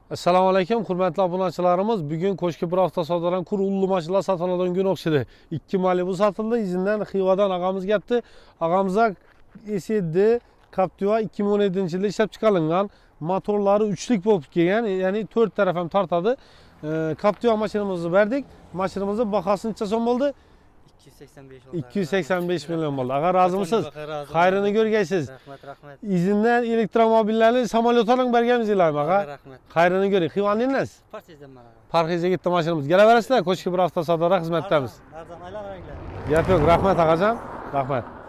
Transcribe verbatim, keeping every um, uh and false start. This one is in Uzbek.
Assalomu alaykum, hurmatli obunachilarimiz. Bugun Qo'shki bir hafta savdodan kur ullu mashinalar sotiladigan kun o'xshadi. ikki Malibu sotildi. Izindan Xivadan og'amiz kelibdi. Og'amizga S D Captiva ikki ming o'n yettinchi yilda ishlab chiqarilgan. Motorlari uchlik bo'lib kelgan, ya'ni to'rt taraf ham tortadi. Captiva mashinamizni berdik. Mashinamizning bahosi necha so'm bo'ldi? ikki yuz sakson besh million bo'ldi. Agar rozimisiz, xayrini ko'rgaysiz. Rahmat, rahmat. Izindan elektromobillarni samolyotlarga berganmizlar, ağa. Rahmat. Xayrini ko'ring. Xivaningiz? Partizdan mana. Parxizga ketdi mashinamiz. Kelaverasizlar, Qo'shki bir hafta savdoda xizmatdamiz. Arzon aylanavringlar. Gap yo'q, rahmat og'ajon. Rahmat.